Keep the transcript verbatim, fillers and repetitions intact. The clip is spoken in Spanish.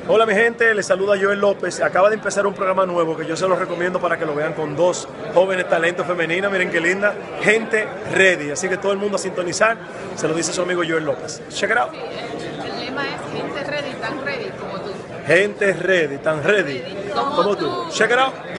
Hola mi gente, les saluda Joel López. Acaba de empezar un programa nuevo que yo se los recomiendo para que lo vean con dos jóvenes talentos femeninas. Miren qué linda. Gente ready. Así que todo el mundo a sintonizar. Se lo dice su amigo Joel López. Check it out. Sí, el, el lema es gente ready, tan ready como tú. Gente ready, tan ready Como como tú. tú. Check it out.